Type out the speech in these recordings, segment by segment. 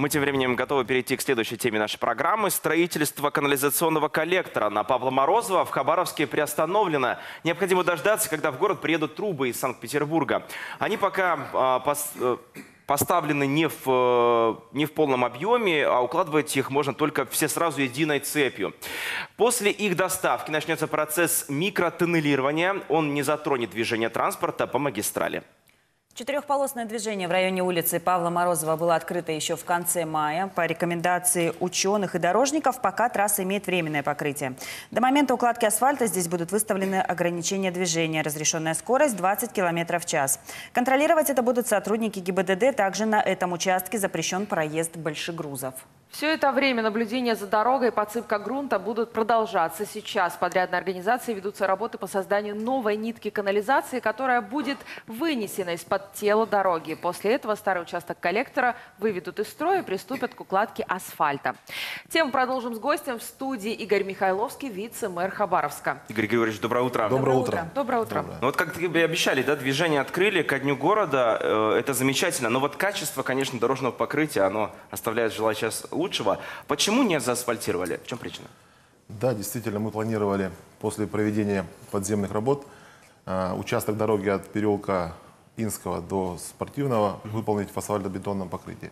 Мы тем временем готовы перейти к следующей теме нашей программы. Строительство канализационного коллектора на Павла Морозова в Хабаровске приостановлено. Необходимо дождаться, когда в город приедут трубы из Санкт-Петербурга. Они пока поставлены не в полном объеме, а укладывать их можно только все сразу единой цепью. После их доставки начнется процесс микротоннелирования. Он не затронет движение транспорта по магистрали. Четырехполосное движение в районе улицы Павла Морозова было открыто еще в конце мая. По рекомендации ученых и дорожников, пока трасса имеет временное покрытие. До момента укладки асфальта здесь будут выставлены ограничения движения. Разрешенная скорость 20 км в час. Контролировать это будут сотрудники ГИБДД. Также на этом участке запрещен проезд большегрузов. Все это время наблюдения за дорогой и подсыпка грунта будут продолжаться. Сейчас подрядной организации ведутся работы по созданию новой нитки канализации, которая будет вынесена из-под тела дороги. После этого старый участок коллектора выведут из строя и приступят к укладке асфальта. Тему продолжим с гостем в студии. Игорь Михайловский, вице-мэр Хабаровска. Игорь Григорьевич, доброе утро. Доброе утро. Доброе утро. Ну вот как вы обещали, да, движение открыли ко дню города, это замечательно. Но вот качество, конечно, дорожного покрытия, оно оставляет желать сейчас лучшего. Почему не заасфальтировали? В чем причина? Да, действительно, мы планировали после проведения подземных работ участок дороги от переулка Инского до Спортивного выполнить в асфальтобетонном покрытии.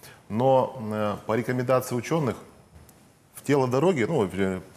Но по рекомендации ученых в тело дороги, ну,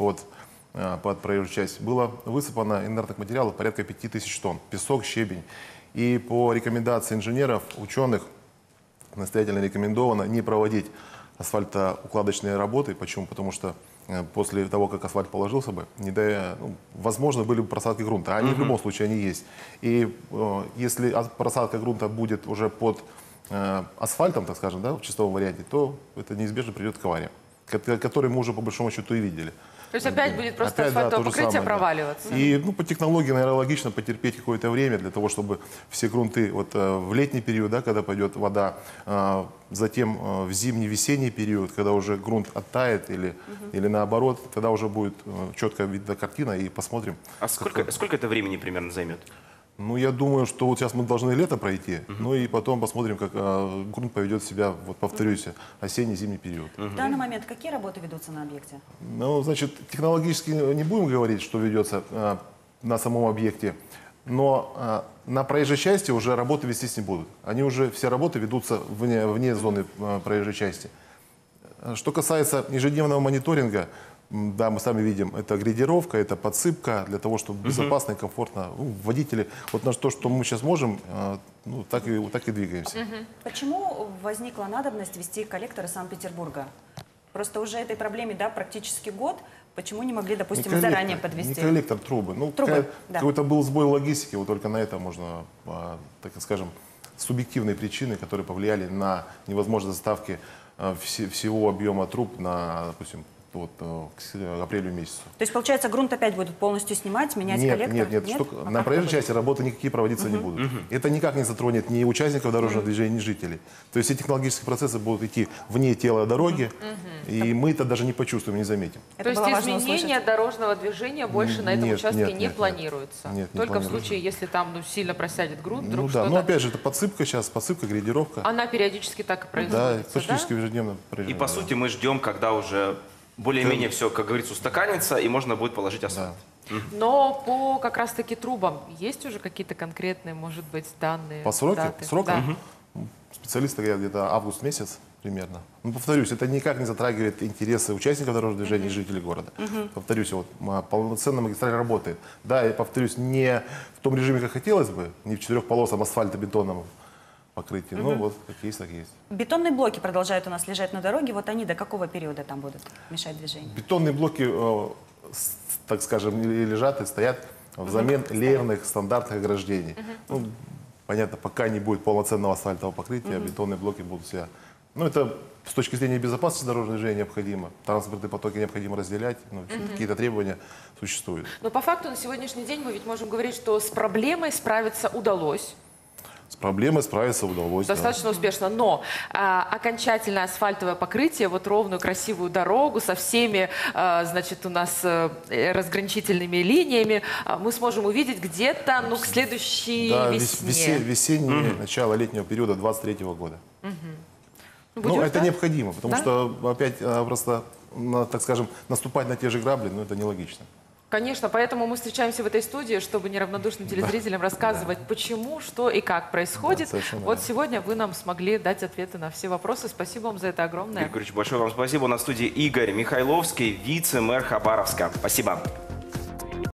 под проезжую часть, было высыпано инертных материалов порядка 5000 тонн. Песок, щебень. И по рекомендации инженеров, ученых, настоятельно рекомендовано не проводить асфальтоукладочные работы. Почему? Потому что после того, как асфальт положился бы, возможно, были бы просадки грунта. Они в любом случае они есть. И если просадка грунта будет уже под асфальтом, так скажем, да, в чистом варианте, то это неизбежно придет к авариям, которые мы уже по большому счету и видели. То есть опять будет просто асфальтовое покрытие проваливаться? Да. И по технологии, наверное, логично потерпеть какое-то время для того, чтобы все грунты в летний период, да, когда пойдет вода, затем в зимний-весенний период, когда уже грунт оттает или наоборот, тогда уже будет четко видна картина и посмотрим. А сколько это времени примерно займет? Ну, я думаю, что вот сейчас мы должны лето пройти, ну и потом посмотрим, как грунт поведет себя, вот повторюсь, осенне-зимний период. В данный момент какие работы ведутся на объекте? Ну, значит, технологически не будем говорить, что ведется на самом объекте, но на проезжей части уже работы вестись не будут. Они уже, все работы ведутся вне зоны проезжей части. Что касается ежедневного мониторинга, да, мы сами видим, это грейдировка, это подсыпка для того, чтобы безопасно и комфортно водители, вот на то, что мы сейчас можем, так и двигаемся. Почему возникла надобность вести коллектор из Санкт-Петербурга? Просто уже этой проблеме, да, практически год. Почему не могли, допустим, заранее подвести? Не коллектор, трубы. Ну, трубы, да. Какой-то был сбой логистики, вот только на это можно, так скажем, субъективные причины, которые повлияли на невозможность доставки всего объема труб на, допустим, к апрелю месяцу. То есть, получается, грунт опять будут полностью снимать, менять коллектор? Нет. На проезжей части работы никакие проводиться не будут. Это никак не затронет ни участников дорожного движения, ни жителей. То есть, все технологические процессы будут идти вне тела дороги, и мы это даже не почувствуем, не заметим. То есть, изменения дорожного движения больше на этом участке не планируется? Только в случае, если там сильно просядет грунт, вдруг что-то... Ну, опять же, это подсыпка сейчас, подсыпка, грейдировка. Она периодически так и производится, да? Практически ежедневно проезжаем. И, по сути, мы ждем, когда уже более-менее все, как говорится, устаканится, и можно будет положить асфальт. Да. Но по как раз-таки трубам есть уже какие-то конкретные, может быть, данные? По срокам? Да. Специалисты говорят, где-то август месяц примерно. Ну, повторюсь, это никак не затрагивает интересы участников дорожного движения и жителей города. Повторюсь, полноценно магистраль работает. Да, я повторюсь, не в том режиме, как хотелось бы, не в четырехполосном асфальтобетонном покрытие. Ну, вот, как есть, так есть. Бетонные блоки продолжают у нас лежать на дороге. Вот они до какого периода там будут мешать движению? Бетонные блоки, так скажем, лежат и стоят взамен леерных стандартных ограждений. Ну, понятно, пока не будет полноценного асфальтового покрытия, бетонные блоки будут себя... Ну, это с точки зрения безопасности дорожного движения необходимо. Транспортные потоки необходимо разделять. Ну, какие-то требования существуют. Но по факту на сегодняшний день мы ведь можем говорить, что с проблемой справиться удалось. С проблемой справиться удалось. Достаточно успешно. Но окончательное асфальтовое покрытие, вот ровную красивую дорогу со всеми, значит, у нас разграничительными линиями мы сможем увидеть где-то, к следующей весне. Весеннее, начало летнего периода 2023 года. Будем это ждать? необходимо, потому Да? что опять просто, так скажем, наступать на те же грабли, это нелогично. Конечно, поэтому мы встречаемся в этой студии, чтобы неравнодушным телезрителям рассказывать, почему, что и как происходит. совершенно Вот верно. сегодня вы нам смогли дать ответы на все вопросы. Спасибо вам за это огромное. Игорь Григорьевич, большое вам спасибо. На студии Игорь Михайловский, вице-мэр Хабаровска. Спасибо.